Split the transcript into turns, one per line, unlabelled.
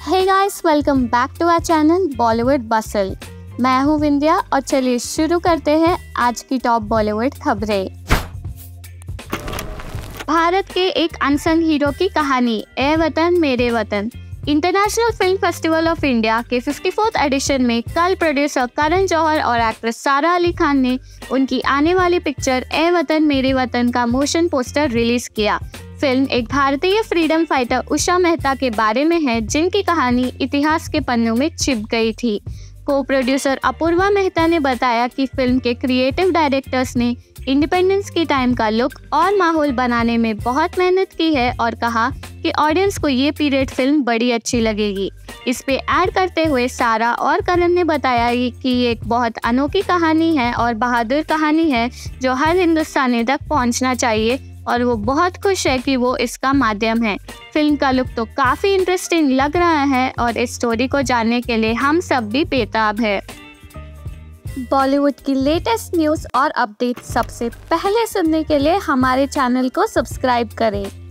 Hey guys, welcome back to our channel Bollywood बसल। मैं हूँ विंध्या और चलिए शुरू करते हैं आज की टॉप बॉलीवुड खबरें। भारत के एक अनसंग हीरो की कहानी, ए Watan Mere Watan. International film festival of India के 54th एडिशन में कल प्रोड्यूसर करण जौहर और एक्ट्रेस सारा अली खान ने उनकी आने वाली पिक्चर ए वतन मेरे वतन का मोशन पोस्टर रिलीज किया। फिल्म एक भारतीय फ्रीडम फाइटर उषा मेहता के बारे में है, जिनकी कहानी इतिहास के पन्नों में छिप गई थी। को प्रोड्यूसर अपूर्वा मेहता ने बताया कि फिल्म के क्रिएटिव डायरेक्टर्स ने इंडिपेंडेंस की टाइम का लुक और माहौल बनाने में बहुत मेहनत की है और कहा कि ऑडियंस को ये पीरियड फिल्म बड़ी अच्छी लगेगी। इस पे ऐड करते हुए सारा और करण ने बताया कि ये एक बहुत अनोखी कहानी है और बहादुर कहानी है जो हर हिंदुस्तानी तक पहुंचना चाहिए और वो बहुत खुश है कि वो इसका माध्यम है। फिल्म का लुक तो काफ़ी इंटरेस्टिंग लग रहा है और इस स्टोरी को जानने के लिए हम सब भी बेताब है। बॉलीवुड की लेटेस्ट न्यूज़ और अपडेट सबसे पहले सुनने के लिए हमारे चैनल को सब्सक्राइब करें।